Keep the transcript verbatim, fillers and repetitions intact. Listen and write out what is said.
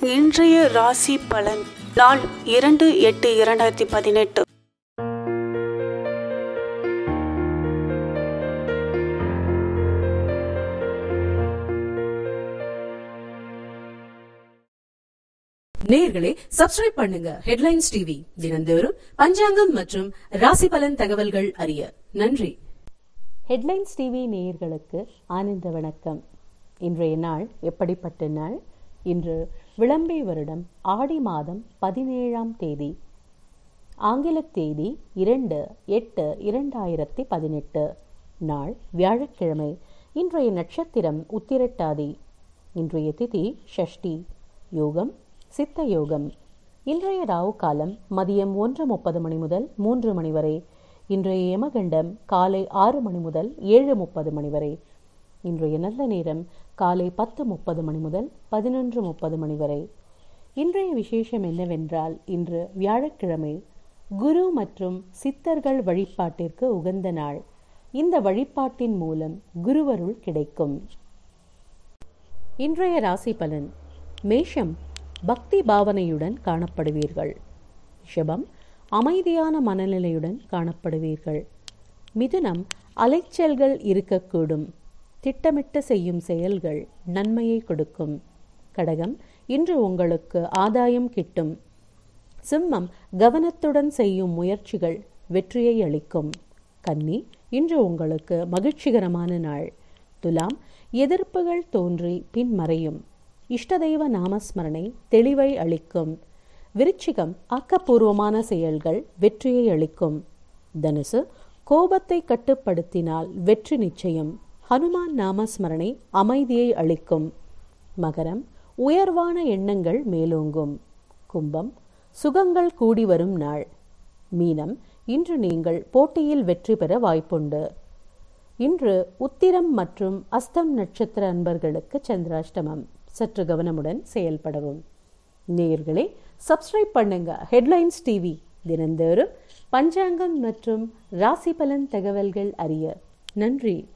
இன்றைய ராசி பலன் நாள் இரண்டு எட்டு இரண்டாயிரத்தி பதினெட்டு. நேயர்களே, சப்ஸ்கிரைப் பண்ணுங்க ஹெட்லைன்ஸ் டிவி. தினந்தோறும் பஞ்சாங்கம் மற்றும் ராசி பலன் தகவல்கள் அறிய. நன்றி. ஹெட்லைன்ஸ் டிவி நேயர்களுக்கு ஆனந்த வணக்கம். இன்றைய நாள் எப்படிப்பட்ட நாள்? இன்று விளம்பே வருடம் ஆடி மாதம் பதினேழாம் தேதி, ஆங்கில தேதி இரண்டு எட்டு இரண்டாயிரத்தி பதினெட்டு. நாள் வியாழக்கிழமை. இன்றைய நட்சத்திரம் உத்திரட்டாதி. இன்றைய திதி ஷஷ்டி. யோகம் சித்த யோகம். இன்றைய ராவு காலம் மதியம் ஒன்று முப்பது மணி முதல் மூன்று மணி வரை. இன்றைய யமகண்டம் காலை ஆறு மணி முதல் ஏழு முப்பது மணி வரை. இன்றைய நல்ல நேரம் காலை பத்து முப்பது மணி முதல் பதினொன்று முப்பது மணி வரை. இன்றைய விசேஷம் என்னவென்றால், இன்று வியாழக்கிழமை, குரு மற்றும் சித்தர்கள் வழிபாட்டிற்கு உகந்த நாள். இந்த வழிபாட்டின் மூலம் குருவருள் கிடைக்கும். இன்றைய ராசி பலன். மேஷம், பக்தி பாவனையுடன் காணப்படுவீர்கள். ரிஷபம், அமைதியான மனநிலையுடன் காணப்படுவீர்கள். மிதுனம், அலைச்சல்கள் இருக்கக்கூடும். திட்டமிட்டு செய்யும் செயல்கள் நன்மையை கொடுக்கும். கடகம், இன்று உங்களுக்கு ஆதாயம் கிட்டும். சிம்மம், கவனத்துடன் செய்யும் முயற்சிகள் வெற்றியை அளிக்கும். கன்னி, இன்று உங்களுக்கு மகிழ்ச்சிகரமான நாள். துலாம், எதிர்ப்புகள் தோன்றி பின் மறையும். இஷ்டதெய்வ நாமஸ்மரணை தெளிவை அளிக்கும். விருச்சிகம், ஆக்கப்பூர்வமான செயல்கள் வெற்றியை அளிக்கும். தனுசு, கோபத்தை கட்டுப்படுத்தினால் வெற்றி நிச்சயம். ஹனுமான் நாமஸ்மரணை அமைதியை அளிக்கும். மகரம், உயர்வான எண்ணங்கள் மேலோங்கும். கும்பம், சுகங்கள் கூடி வரும் நாள். மீனம், இன்று நீங்கள் போட்டியில் வெற்றி பெற வாய்ப்புண்டு. இன்று உத்திரம் மற்றும் அஸ்தம் நட்சத்திர அன்பர்களுக்கு சந்திராஷ்டமம். சற்று கவனமுடன் செயல்படவும். நேயர்களே, சப்ஸ்கிரைப் பண்ணுங்க ஹெட்லைன்ஸ் டிவி. தினந்தோறும் பஞ்சாங்கம் மற்றும் ராசி பலன் தகவல்கள் அறிய. நன்றி.